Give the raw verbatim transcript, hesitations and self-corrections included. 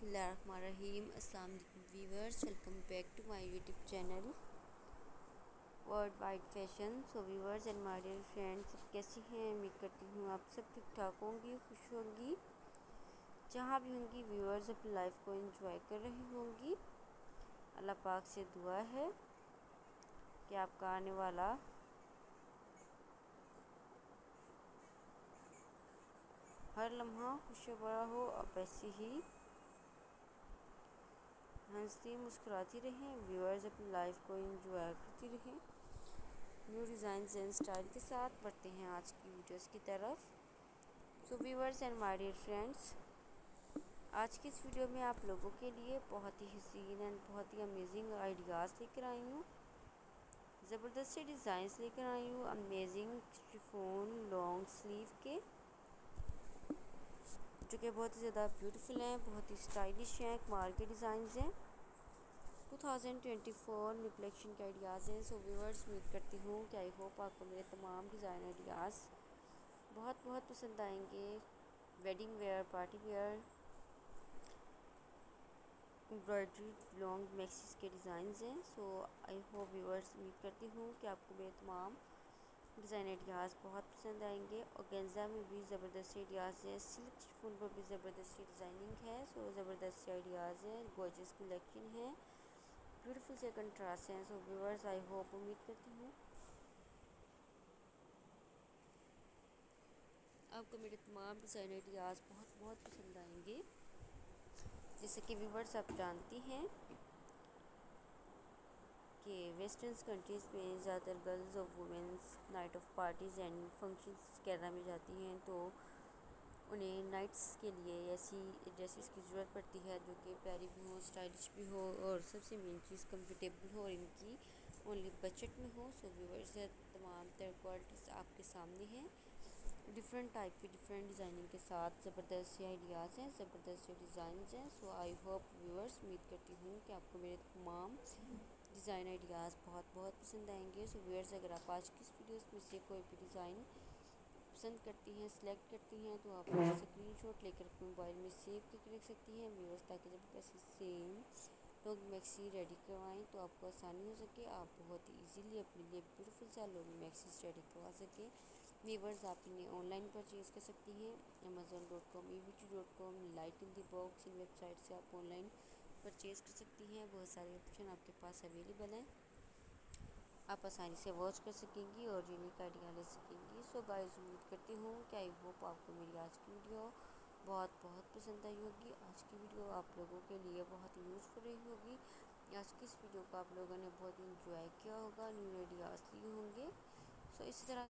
बिस्मिल्लाहिर्रहमानिर्रहीम। अस्सलाम वालेकुम viewers, welcome back to my YouTube channel world wide fashion. So viewers and my dear friends, सब कैसी हैं? उम्मीद करती हूँ आप सब ठीक ठाक होंगी, खुश होंगी, जहाँ भी होंगी। व्यूअर्स अपनी लाइफ को एंजॉय कर रही होंगी। अल्लाह पाक से दुआ है कि आपका आने वाला हर लम्हा खुशी भरा हो, आप ऐसी ही हंसती मुस्कुराती रहें। व्यूअर्स अपनी लाइफ को एंजॉय करती रहें। न्यू डिज़ाइन एंड स्टाइल के साथ बढ़ते हैं आज की वीडियोस की तरफ। So viewers and my dear friends, आज की इस वीडियो में आप लोगों के लिए बहुत ही हसीन एंड बहुत ही अमेजिंग आइडियाज़ लेकर आई हूँ। ज़बरदस्त डिज़ाइंस लेकर आई हूँ अमेजिंग शिफॉन लॉन्ग स्लीव के, जो कि बहुत ही ज़्यादा ब्यूटीफुल हैं, बहुत ही स्टाइलिश हैं, कमाल के डिज़ाइंस हैं। Two thousand twenty four new collection के आइडियाज़ हैं। सो व्यूअर्स, उम्मीद करती हूँ कि आई होप आपको मेरे तमाम डिज़ाइन आइडियाज़ बहुत बहुत पसंद आएंगे। Wedding wear, party wear, embroidery, long maxis के डिज़ाइंस हैं। सो आई होप व्यूअर्स, उम्मीद करती हूँ कि आपको मेरे तमाम डिज़ाइन आइडियाज़ बहुत पसंद आएंगे। और गेंजा में भी ज़बरदस्त आइडियाज़ हैं, सिल्क शिफॉन पर भी ज़बरदस्त डिज़ाइनिंग है। सो ज़बरदस्त आइडियाज़ हैं, गॉर्जियस कलेक्शन है, ब्यूटीफुल से कंट्रास्ट हैं। सो व्यूअर्स, आई होप, उम्मीद करती हूँ आपको मेरे तमाम डिज़ाइन आइडियाज़ बहुत बहुत पसंद आएंगे। जैसे कि व्यूअर्स, आप जानती हैं कि वेस्टर्न कंट्रीज़ में ज़्यादातर गर्ल्स और women's night of parties and functions वगैरह में जाती हैं, तो उन्हें नाइट्स के लिए ऐसी ड्रेसेस की ज़रूरत पड़ती है जो कि प्यारी भी हो, स्टाइलिश भी हो, और सबसे मेन चीज़ कंफर्टेबल हो और इनकी ओनली बजट में हो। सो व्यूअर्स, तमाम तरह क्वालिटीज़ आपके सामने हैं, डिफरेंट टाइप की डिफरेंट डिज़ाइनिंग के साथ ज़बरदस्त आइडियाज़ हैं, ज़बरदस्त डिज़ाइन हैं। सो आई होप व्यूअर्स, उम्मीद करती हूँ कि आपको मेरे तमाम डिज़ाइन आइडियाज़ बहुत बहुत पसंद आएंगे। सो व्यूअर्स, अगर आप आज की इस वीडियोस में से कोई भी डिज़ाइन पसंद करती हैं, सिलेक्ट करती हैं, तो आप उसे स्क्रीनशॉट लेकर अपने मोबाइल में सेव करके रख सकती हैं व्यूअर्स, ताकि जब आप ऐसे सेम लॉन्ग मैक्सी रेडी करवाएं तो आपको आसानी हो सके, आप बहुत ही ईजीली अपने लिए ब्यूटीफुल सा लॉन्ग मैक्सीज रेडी करवा सकें। व्यूअर्स, आप इन्हें ऑनलाइन परचेज़ कर सकती हैं, Amazon dot com, E V T dot com, light in the box, इन वेबसाइट से आप ऑनलाइन परचेज़ कर सकती हैं। बहुत सारे ऑप्शन आपके पास अवेलेबल हैं, आप आसानी से वॉच कर सकेंगी और यूनिक आइडिया ले सकेंगी। सो गाइस, उम्मीद करती हूँ कि आई होप आपको मेरी आज की वीडियो बहुत बहुत पसंद आई होगी। आज की वीडियो आप लोगों के लिए बहुत ही यूज़फुल रही होगी। आज की इस वीडियो को आप लोगों ने बहुत इंजॉय किया होगा, न्यू आइडियाज़ लिए होंगे। सो इसी तरह